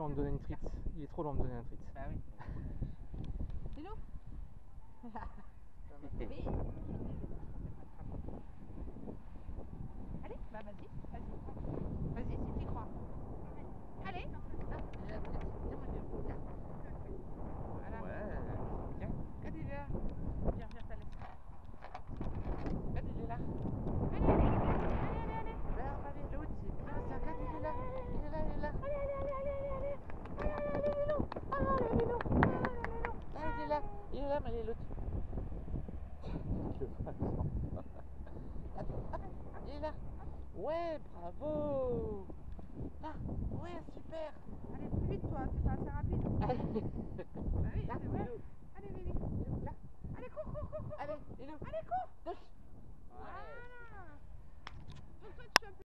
loin de me donner une trite. Il est trop loin de me donner une trite. Bah oui. Leeloo. Oui. Allez, bah vas-y, vas-y. Vas-y si tu crois. Allez. Voilà. Ouais, bien. Regarde, il est là. Viens, viens, t'as laissé. Regarde, il est là. Allez, allez, allez, allez, allez. Regarde, allez, l'autre, c'est bien ça. Regarde, il est là. Il est là, il est là. Allez, allez, allez, allez, allez. Allez, allez, allez, Leeloo. Allez, allez, Leeloo. Allez, allez, Leeloo. Ah, il est là. Il est là, mais il est l'autre. Il est là. Ouais, bravo. Là, ouais, super. Allez, plus vite toi, t'es pas assez rapide. Allez, Bah oui, là, c'est vrai. Leeloo. Allez, Lily. Là. Allez, cours, cours, cours, cours. Allez, Leeloo. Allez, cours. Touche.